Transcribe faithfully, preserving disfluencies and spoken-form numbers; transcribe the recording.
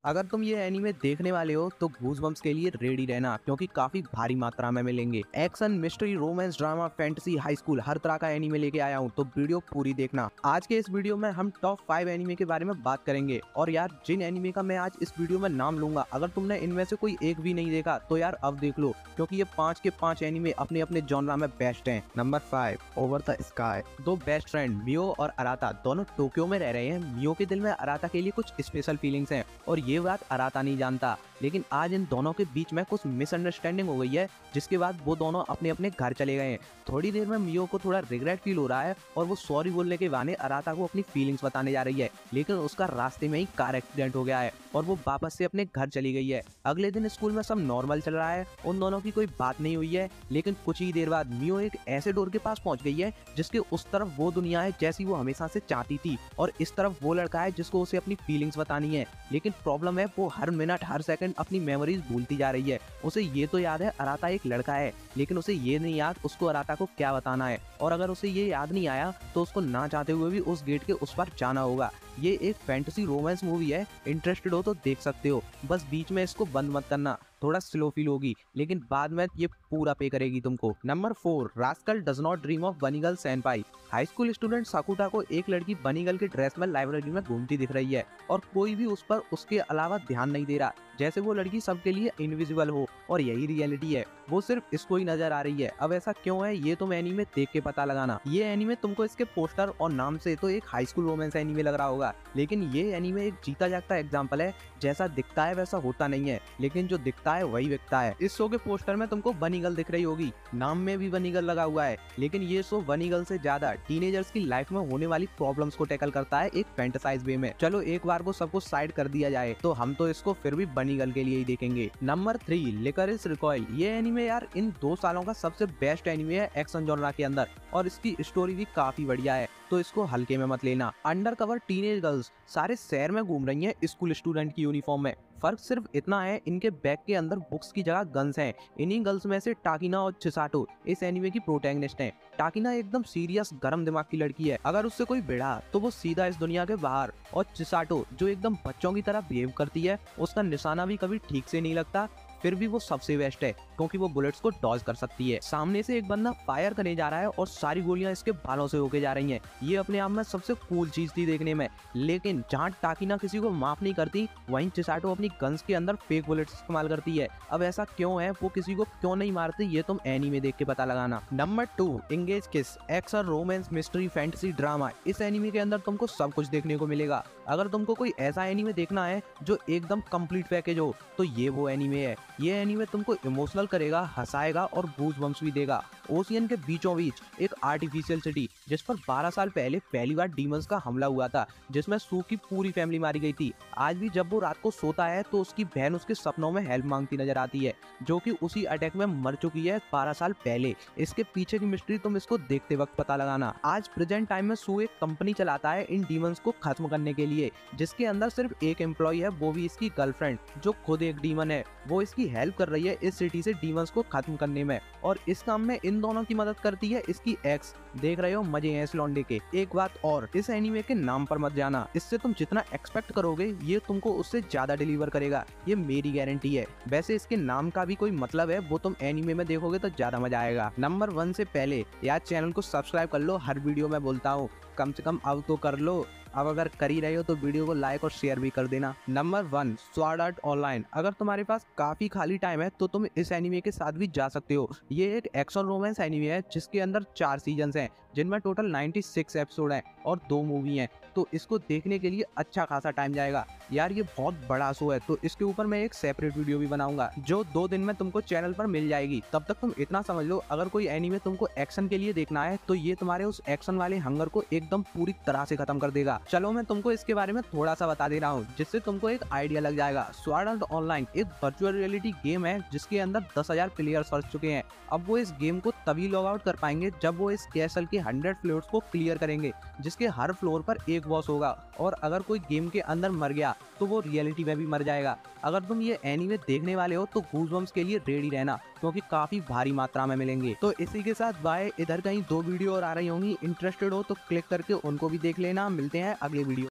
अगर तुम ये एनीमे देखने वाले हो तो गूज़बम्प्स के लिए रेडी रहना, क्योंकि काफी भारी मात्रा में मिलेंगे। Action, mystery, romance, drama, fantasy, high school, हर तरह का एनीमे लेके आया हूँ, तो वीडियो पूरी देखना। आज के इस वीडियो में हम टॉप फाइव एनीमे के बारे में बात करेंगे। और यार, जिन एनीमे का मैं आज इस वीडियो में नाम लूंगा, अगर तुमने इनमें से कोई एक भी नहीं देखा तो यार अब देख लो, क्योंकि ये पांच के पांच एनीमे अपने अपने जॉनरा में बेस्ट हैं। Number five, over the sky. दो बेस्ट फ्रेंड मियो और अराता दोनों टोक्यो में रह रहे हैं। मियो के दिल में अराता के लिए कुछ स्पेशल फीलिंग्स हैं और ये बात अराता नहीं जानता, लेकिन आज इन दोनों के बीच में कुछ मिसअंडरस्टैंडिंग हो गई है, जिसके बाद वो दोनों अपने अपने घर चले गए हैं। थोड़ी देर में मियो को थोड़ा रिग्रेट फील हो रहा है और वो सॉरी बोलने के बहाने अराता को अपनी फीलिंग्स बताने जा रही है, लेकिन उसका रास्ते में ही कार एक्सीडेंट हो गया है और वो वापस से अपने घर चली गई है। अगले दिन स्कूल में सब नॉर्मल चल रहा है, उन दोनों की कोई बात नहीं हुई है, लेकिन कुछ ही देर बाद मियो एक ऐसे डोर के पास पहुंच गई है जिसके उस तरफ वो दुनिया है जैसी वो हमेशा से चाहती थी, और इस तरफ वो लड़का है जिसको उसे अपनी फीलिंग्स बतानी है। लेकिन प्रॉब्लम है, वो हर मिनट हर सेकंड अपनी मेमोरीज भूलती जा रही है। उसे ये तो याद है अराता एक लड़का है, लेकिन उसे ये नहीं याद उसको अराता को क्या बताना है। और अगर उसे ये याद नहीं आया तो उसको ना चाहते हुए भी उस गेट के उस पार जाना होगा। ये एक फैंटेसी रोमांस मूवी है, इंटरेस्टेड हो तो देख सकते हो, बस बीच में इसको बंद मत करना, थोड़ा स्लो फील होगी, लेकिन बाद में ये पूरा पे करेगी तुमको। Number four, rascal does not dream of bunny girl senpai. High school student Sakuta को एक लड़की बनी गर्ल के ड्रेस में लाइब्रेरी में घूमती दिख रही है और कोई भी उस पर उसके अलावा ध्यान नहीं दे रहा, जैसे वो लड़की सबके लिए इनविजिबल हो और यही रियलिटी है, वो सिर्फ इसको ही नजर आ रही है। अब ऐसा क्यों है ये तुम एनीमे देख के पता लगाना। ये एनीमे तुमको इसके पोस्टर और नाम से तो एक हाई स्कूल रोमांस एनीमे लग रहा होगा, लेकिन ये एनीमे एक जीता जागता एग्जांपल है। जैसा दिखता है वैसा होता नहीं है, लेकिन जो दिखता है वही बिकता है। इस शो के पोस्टर में तुमको बनी गर्ल दिख रही होगी, नाम में भी बनी गर्ल लगा हुआ है, लेकिन ये शो बनी गर्ल से ज्यादा टीनेजर्स की लाइफ में होने वाली प्रॉब्लम्स को टैकल करता है एक फैंटेसाइज वे में। चलो एक बार को सब कुछ साइड कर दिया जाए तो हम तो इसको फिर भी बनी गर्ल के लिए ही देखेंगे। Number three, Lycoris Recoil. ये एनीमे यार इन दो सालों का सबसे बेस्ट एनीमे है एक्शन जॉनरा के अंदर, और इसकी स्टोरी भी काफी बढ़िया है, तो इसको हल्के में मत लेना। अंडर कवर टीनेज गर्ल्स सारे शहर में घूम रही हैं स्कूल स्टूडेंट की यूनिफॉर्म में। फर्क सिर्फ इतना है, इनके बैग के अंदर बुक्स की जगह गन्स हैं। इन्हीं गर्ल्स में से टाकिना और चिसाटो इस एनीमे की प्रोटैगनिस्ट हैं। टाकिना एकदम सीरियस गर्म दिमाग की लड़की है, अगर उससे कोई भिड़ा तो वो सीधा इस दुनिया के बाहर। और चिसाटो जो एकदम बच्चों की तरह बिहेव करती है, उसका निशाना भी कभी ठीक से नहीं लगता, फिर भी वो सबसे बेस्ट है क्योंकि वो बुलेट्स को डॉज कर सकती है। सामने से एक बंदा फायर करने जा रहा है और सारी गोलियां इसके बालों से होके जा रही हैं। ये अपने आप में सबसे कूल चीज थी देखने में, लेकिन जहाँ टाकिना किसी को माफ नहीं करती, वहीं चिसाटो अपनी गन्स के अंदर फेक बुलेट्स इस्तेमाल करती है। अब ऐसा क्यों है, वो किसी को क्यों नहीं मारती, ये तुम एनीमे देख के पता लगाना। Number two, engage kiss. Action, romance, mystery, fantasy, drama, इस एनीमे के अंदर तुमको सब कुछ देखने को मिलेगा। अगर तुमको कोई ऐसा एनीमे देखना है जो एकदम कंप्लीट पैकेज हो, तो ये वो एनीमे है। ये एनीमे तुमको इमोशनल करेगा, हंसाएगा और गूज़बम्प्स भी देगा। ओशियन के बीचों बीच एक आर्टिफिशियल सिटी जिस पर बारह साल पहले पहली बार डीमंस का हमला हुआ था, जिसमें सू की पूरी फैमिली मारी गई थी। आज भी जब वो रात को सोता है तो उसकी बहन उसके सपनों में हेल्प मांगती नजर आती है, जो कि उसी अटैक में मर चुकी है बारह साल पहले। इसके पीछे की मिस्ट्री तुम इसको देखते वक्त पता लगाना। आज प्रेजेंट टाइम में सू एक कंपनी चलाता है इन डीमंस को खत्म करने के लिए, जिसके अंदर सिर्फ एक एम्प्लॉय है, वो भी इसकी गर्लफ्रेंड, जो खुद एक डीमन है। वो इसकी हेल्प कर रही है इस सिटी से डीमंस को खत्म करने में, और इस काम में इन दोनों की मदद करती है इसकी एक्स। देख रहे हो, मजे हैं इस लौंडे के। एक बात और, इस एनीमे के नाम पर मत जाना, इससे तुम जितना एक्सपेक्ट करोगे ये तुमको उससे ज्यादा डिलीवर करेगा, ये मेरी गारंटी है। वैसे इसके नाम का भी कोई मतलब है, वो तुम एनीमे में देखोगे तो ज्यादा मजा आएगा। नंबर वन से पहले यार चैनल को सब्सक्राइब कर लो, हर वीडियो में बोलता हूँ, कम से कम अब तो कर लो। अब अगर कर ही रहे हो तो वीडियो को लाइक और शेयर भी कर देना। Number one, sword art online. अगर तुम्हारे पास काफी खाली टाइम है तो तुम इस एनीमे के साथ भी जा सकते हो। ये एक एक्शन रोमांस एनीमे है जिसके अंदर चार सीजन्स हैं, जिनमें टोटल छियानवे एपिसोड हैं और दो मूवी हैं, तो इसको देखने के लिए अच्छा खासा टाइम जाएगा। यार ये बहुत बड़ा शो है, तो इसके ऊपर मैं एक सेपरेट वीडियो भी बनाऊंगा जो दो दिन में तुमको चैनल पर मिल जाएगी। तब तक तुम इतना समझ लो, अगर कोई एनीमे तुमको एक्शन के लिए देखना है तो ये तुम्हारे उस एक्शन वाले हंगर को एकदम पूरी तरह से खत्म कर देगा। चलो मैं तुमको इसके बारे में थोड़ा सा बता दे रहा हूँ, जिससे तुमको एक आइडिया लग जाएगा। स्वॉर्ड आर्ट ऑनलाइन एक वर्चुअल रियलिटी गेम है जिसके अंदर दस हजार प्लेयर्स फंस चुके हैं। अब वो इस गेम को तभी लॉग आउट कर पाएंगे जब वो इस कैसल के हंड्रेड फ्लोर्स को क्लियर करेंगे, जिसके हर फ्लोर पर एक बॉस होगा, और अगर कोई गेम के अंदर मर गया तो वो रियलिटी में भी मर जाएगा। अगर तुम ये एनीमे देखने वाले हो तो गूज़बम्प्स के लिए रेडी रहना, क्योंकि काफी भारी मात्रा में मिलेंगे। तो इसी के साथ बाय। इधर कहीं दो वीडियो और आ रही होंगी, इंटरेस्टेड हो तो क्लिक करके उनको भी देख लेना। मिलते हैं अगले वीडियो।